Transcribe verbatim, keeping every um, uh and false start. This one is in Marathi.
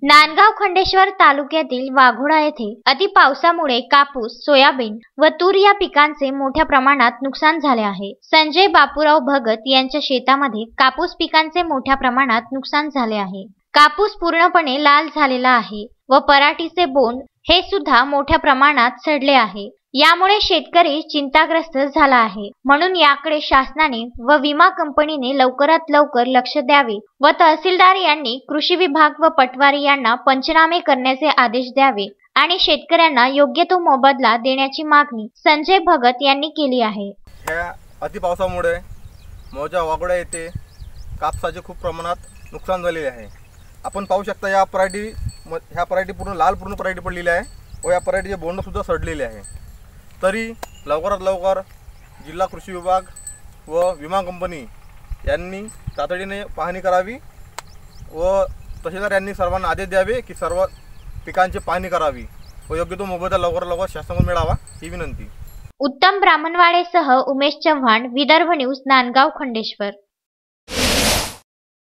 नांदगाव खंडेश्वर तालुक्यातील वाघोडा येथे अति पावसामुळे कापूस, सोयाबीन व तूर या पिकांचे मोठ्या प्रमाणात नुकसान झाले आहे। संजय बापूराव भगत यांच्या शेतामध्ये कापूस पिकांचे मोठ्या प्रमाणात नुकसान झाले आहे। कापूस पूर्णपणे लाल झालेला आहे व पराटीचे बोंड हे सुद्धा मोठ्या प्रमाणात सडले आहे। यामुळे शेतकरी चिंताग्रस्त झाला आहे। म्हणून याकडे शासनाने व विमा कंपनीने लवकरात लवकर लक्ष द्यावे व तहसीलदार यांनी कृषी विभाग व पटवारी यांना पंचनामे करण्याचे आदेश द्यावे आणि शेतकऱ्यांना योग्य तो मोबदला देण्याची मागणी संजय भगत यांनी केली आहे। ह्या अतिपावसामुळे मौजा वाघोडा येथे कापसाचे खूप प्रमाणात नुकसान झालेले आहे। आपण पाहू शकता या पराठी ह्या पराठी पूर्ण लाल पूर्ण पराठी पडलेली आहे व या पराठीचे बोंड सुद्धा सडलेले आहे। तरी लवकरात लवकर जिल्हा कृषी विभाग व विमा कंपनी यांनी तातडीने पाहणी करावी व तहसीलदार यांनी सर्वांना आदेश द्यावे की सर्व पिकांची पाहणी करावी व योग्य तो मोबदला लवकर लवकर शासनाकडून मिळावा ही विनंती। उत्तम ब्राह्मणवाडेसह उमेश चव्हाण, विदर्भ न्यूज, नांदगाव खंडेश्वर।